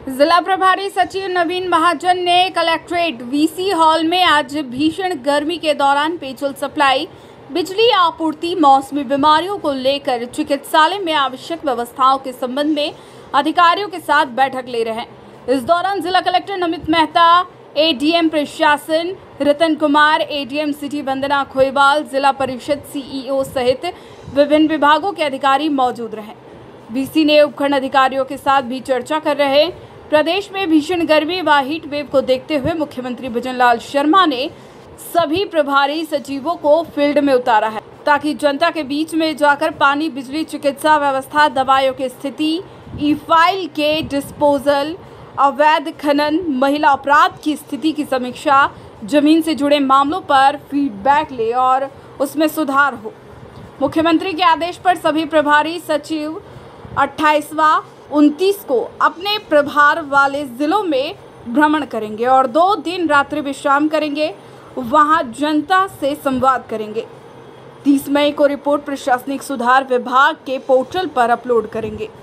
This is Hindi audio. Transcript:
जिला प्रभारी सचिव नवीन महाजन ने कलेक्ट्रेट वीसी हॉल में आज भीषण गर्मी के दौरान पेयजल सप्लाई, बिजली आपूर्ति, मौसमी बीमारियों को लेकर चिकित्सालय में आवश्यक व्यवस्थाओं के संबंध में अधिकारियों के साथ बैठक ले रहे हैं। इस दौरान जिला कलेक्टर नमित मेहता, एडीएम प्रशासन रतन कुमार, एडीएम सिटी वंदना खोईवाल, जिला परिषद सीईओ सहित विभिन्न विभागों के अधिकारी मौजूद रहे। वीसी ने उपखंड अधिकारियों के साथ भी चर्चा कर रहे। प्रदेश में भीषण गर्मी व हीट वेव को देखते हुए मुख्यमंत्री भजनलाल शर्मा ने सभी प्रभारी सचिवों को फील्ड में उतारा है, ताकि जनता के बीच में जाकर पानी, बिजली, चिकित्सा व्यवस्था, दवाइयों की स्थिति, ई फाइल के डिस्पोजल, अवैध खनन, महिला अपराध की स्थिति की समीक्षा, जमीन से जुड़े मामलों पर फीडबैक ले और उसमें सुधार हो। मुख्यमंत्री के आदेश पर सभी प्रभारी सचिव 28वां 29 को अपने प्रभार वाले जिलों में भ्रमण करेंगे और 2 दिन रात्रि विश्राम करेंगे, वहां जनता से संवाद करेंगे। 30 मई को रिपोर्ट प्रशासनिक सुधार विभाग के पोर्टल पर अपलोड करेंगे।